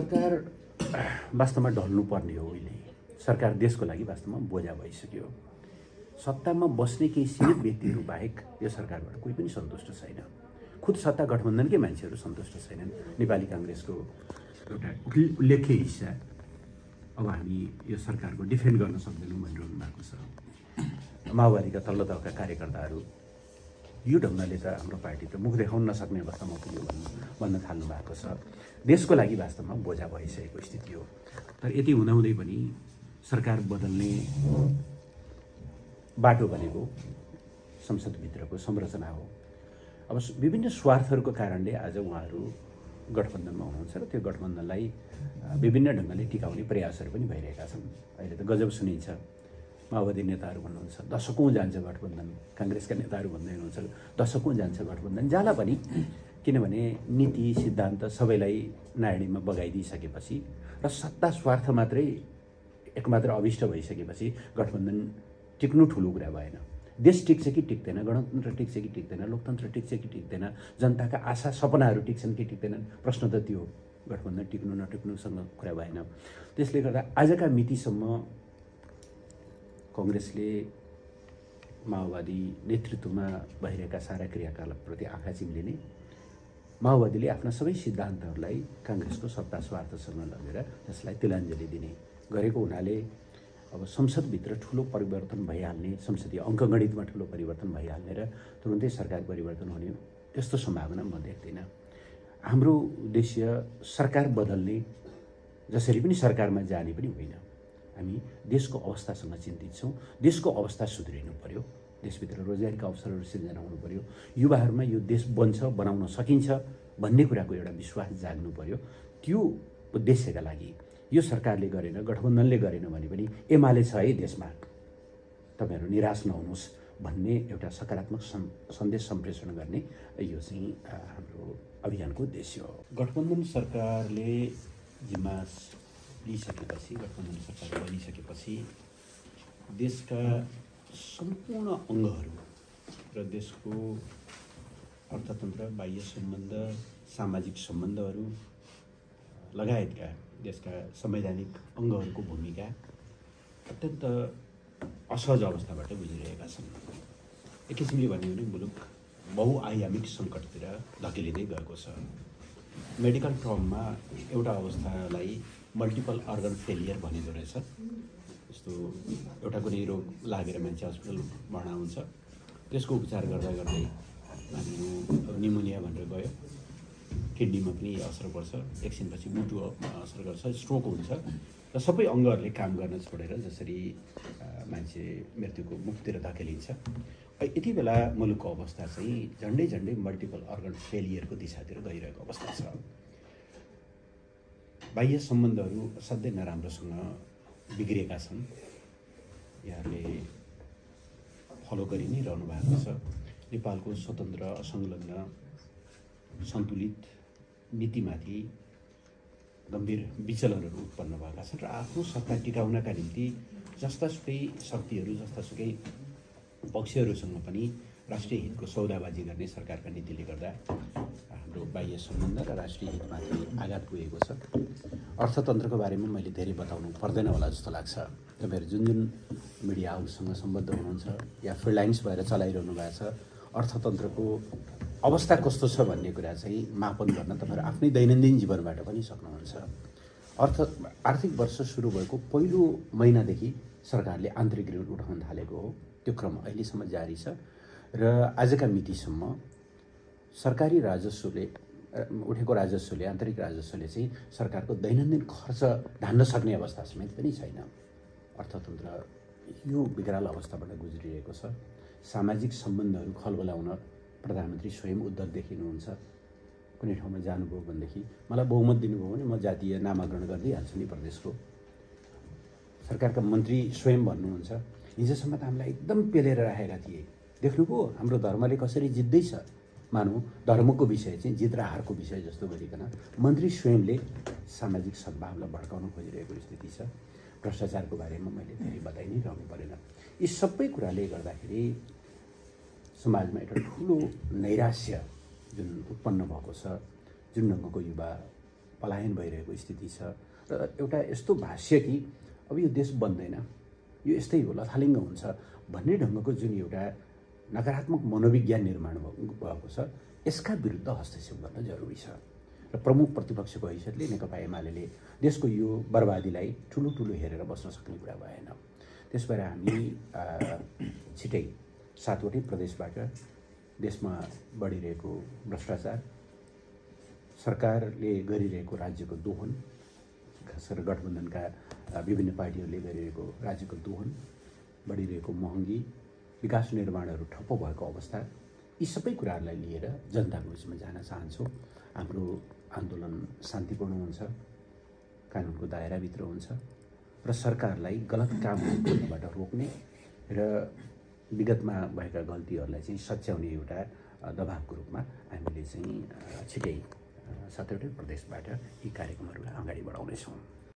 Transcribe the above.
सरकार वास्तवमा ढल्नुपर्ने हो अहिले। सरकार देशको लागि वास्तवमा बोझा भइसक्यो। सत्तामा बस्ने केही सीमित व्यक्तिहरू बाहेक यो सरकारबाट कोही पनि सन्तुष्ट छैन। खुद सत्ता गठबन्धनकै मान्छेहरू सन्तुष्ट छैनन्। नेपाली काङ्ग्रेसको एउटा उल्लेख्य हिस्सा अब हामी यो सरकारको डिफेन्ड गर्न सक्दैनौँ भनिरहनु भएको छ। माओवादीका तल्लो तहका कार्यकर्ताहरू यो ढङ्गले त हाम्रो पार्टी त मुख देखाउन नसक्ने अवस्थामा पुग्यो भन्न थाल्नु भएको छ। देशको लागि वास्तवमा बोझा भइसकेको स्थिति हो। तर यति हुँदाहुँदै पनि सरकार बदल्ने बाटो भनेको संसदभित्रको संरचना हो। अब विभिन्न स्वार्थहरूको कारणले आज उहाँहरू गठबन्धनमा हुनुहुन्छ र त्यो गठबन्धनलाई विभिन्न ढङ्गले टिकाउने प्रयासहरू पनि भइरहेका छन्। अहिले त गजब सुनिन्छ। माओवादी नेताहरू भन्नुहुन्छ दशकौँ जान्छ गठबन्धन, काङ्ग्रेसका नेताहरू भन्दै हुनुहुन्छ दशकौँ जान्छ गठबन्धन। जाला पनि, किनभने नीति सिद्धान्त सबैलाई नायडीमा बगाइदिइसकेपछि र सत्ता स्वार्थ मात्रै एकमात्र अभिष्ट भइसकेपछि गठबन्धन टिक्नु ठुलो कुरा भएन। देश टिक्छ कि टिक्दैन, गणतन्त्र टिक्छ कि टिक्दैन, लोकतन्त्र टिक्छ कि टिक्दैन, जनताका आशा सपनाहरू टिक्छन् कि टिक्दैनन्, प्रश्न त त्यो हो। गठबन्धन टिक्नु नटिक्नुसँग कुरा भएन। त्यसले गर्दा आजका मितिसम्म कङ्ग्रेसले माओवादी नेतृत्वमा भइरहेका सारा क्रियाकलापप्रति आँखा चिम्लिने, माओवादीले आफ्ना सबै सिद्धान्तहरूलाई काङ्ग्रेसको सत्ता स्वार्थसँग लगेर त्यसलाई तिलाञ्जली दिने गरेको हुनाले अब संसदभित्र ठुलो परिवर्तन भइहाल्ने, संसदीय अङ्कगणितमा ठुलो परिवर्तन भइहाल्ने र तुरुन्तै सरकार परिवर्तन हुने त्यस्तो सम्भावना म देख्दिनँ। हाम्रो उद्देश्य सरकार बदल्ने, जसरी पनि सरकारमा जाने पनि होइन। हामी देशको अवस्थासँग चिन्तित छौँ। देशको अवस्था सुध्रिनु पर्यो। देशभित्र रोजगारीका अवसरहरू सिर्जना हुनु पर्यो। युवाहरूमा यो देश बन्छ, बनाउन सकिन्छ भन्ने कुराको एउटा विश्वास जाग्नु पर्यो। त्यो उद्देश्यका लागि यो सरकारले गरेन, गठबन्धनले गरेन भने पनि एमाले छ है देशमा, तपाईँहरू निराश नहुनुहोस् भन्ने एउटा सकारात्मक सन्देश सम्प्रेषण गर्ने यो चाहिँ हाम्रो अभियानको उद्देश्य हो। गठबन्धन सरकारले जिम्मा लिइसकेपछि, गठबन्धन सरकार बनिसकेपछि देशका सम्पूर्ण अङ्गहरू र देशको अर्थतन्त्र, बाह्य सम्बन्ध, सामाजिक सम्बन्धहरू लगायतका देशका संवैधानिक अङ्गहरूको भूमिका अत्यन्त असहज अवस्थाबाट गुज्रिरहेका छन्। एक किसिमले भन्यो भने मुलुक बहुआयामिक सङ्कटतिर धकेलिँदै गएको छ। मेडिकल टर्ममा एउटा अवस्थालाई मल्टिपल अर्गन फेलियर भनिँदो रहेछ। जस्तो एउटा कुनै रोग लागेर मान्छे हस्पिटल भर्ना हुन्छ, त्यसको उपचार गर्दा गर्दै मानिलिउँ निमोनिया भनेर गयो, किडनीमा पनि असर पर्छ, एकछिनपछि मुटु असर गर्छ, स्ट्रोक हुन्छ र सबै अङ्गहरूले काम गर्न छोडेर जसरी मान्छे मृत्युको मुखतिर धकेलिन्छ। यति बेला मुलुकको अवस्था चाहिँ झन्डै झन्डै मल्टिपल अर्गन फेलियरको दिशातिर गइरहेको अवस्था छ। बाह्य सम्बन्धहरू असाध्यै नराम्रोसँग बिग्रिएका छन्। यहाँले फलो गरि नै रहनु भएको छ। नेपालको स्वतन्त्र, असंलग्न, सन्तुलित नीतिमाथि गम्भीर विचलनहरू उत्पन्न भएका छन् र आफ्नो सत्ता टिकाउनका निम्ति जस्तासुकै शक्तिहरू, जस्तासुकै पक्षहरूसँग पनि राष्ट्रिय हितको सौदाबाजी गर्ने सरकारका नीतिले गर्दा हाम्रो बाह्य सम्बन्ध र राष्ट्रिय हितमाथि आघात पुगेको छ। अर्थतन्त्रको बारेमा मैले धेरै बताउनु पर्दैन होला जस्तो लाग्छ। तपाईँहरू जुन जुन मिडिया हाउससँग सम्बद्ध हुनुहुन्छ या फ्रिलान्स भएर चलाइरहनु भएको छ, अर्थतन्त्रको अवस्था कस्तो छ भन्ने कुरा चाहिँ मापन गर्न तपाईँहरू आफ्नै दैनन्दिन जीवनबाट पनि सक्नुहुन्छ। आर्थिक वर्ष सुरु भएको पहिलो महिनादेखि सरकारले आन्तरिक ऋण उठाउन थालेको हो। त्यो क्रम अहिलेसम्म जारी छ र आजका मितिसम्म सरकारी राजस्वले उठेको राजस्वले, आन्तरिक राजस्वले चाहिँ सरकारको दैनन्दिन खर्च धान्न सक्ने अवस्था समेत पनि छैन। अर्थतन्त्र यो विकराल अवस्थाबाट गुज्रिरहेको छ। सामाजिक सम्बन्धहरू खलबलाउन प्रधानमन्त्री स्वयं उद्योग देखिनुहुन्छ। कुनै ठाउँमा जानुभयो भनेदेखि मलाई बहुमत दिनुभयो भने म जातीय नामाकरण गरिदिइहाल्छु नि प्रदेशको। सरकारका मन्त्री स्वयं भन्नुहुन्छ हिजोसम्म त हामीलाई एकदम पेलेर राखेका थिए, देख्नुभयो हाम्रो धर्मले कसरी जित्दैछ। मानौँ धर्मको विषय चाहिँ जित र हारको विषय जस्तो गरिकन मन्त्री स्वयंले सामाजिक सद्भावलाई भड्काउन खोजिरहेको स्थिति छ। भ्रष्टाचारको बारेमा मैले धेरै बताइ नै रहनु परेन। यी सबै कुराले गर्दाखेरि समाजमा एउटा ठुलो नैराश्य जुन उत्पन्न भएको छ, जुन ढङ्गको युवा पलायन भइरहेको स्थिति छ र एउटा यस्तो भाष्य कि अब यो देश बन्दैन, यो यस्तै होला, थालिङ्ग हुन्छ भन्ने ढङ्गको जुन एउटा नकारात्मक मनोविज्ञान निर्माण भएको छ, यसका विरुद्ध हस्तक्षेप गर्न जरुरी छ र प्रमुख प्रतिपक्षको हैसियतले नेकपा एमाले देशको यो बर्बादीलाई ठुलो हेरेर बस्न सक्ने कुरा भएन। त्यसबाट हामी छिटै 7वटै प्रदेशबाट देशमा बढिरहेको भ्रष्टाचार, सरकारले गरिरहेको राज्यको दोहन, खास गरेर गठबन्धनका विभिन्न पार्टीहरूले गरिरहेको राज्यको दोहन, बढिरहेको महँगी, विकास निर्माणहरू ठप्प भएको अवस्था, यी सबै कुराहरूलाई लिएर जनताको बिचमा जान चाहन्छौँ। हाम्रो आन्दोलन शान्तिपूर्ण हुन्छ, कानुनको दायराभित्र हुन्छ र सरकारलाई गलत कामहरू गर्नबाट रोक्ने र विगतमा भएका गल्तीहरूलाई चाहिँ सच्याउने एउटा दबावको रूपमा हामीले चाहिँ छिटै 7वटै प्रदेशबाट यी कार्यक्रमहरूलाई अगाडि बढाउनेछौँ।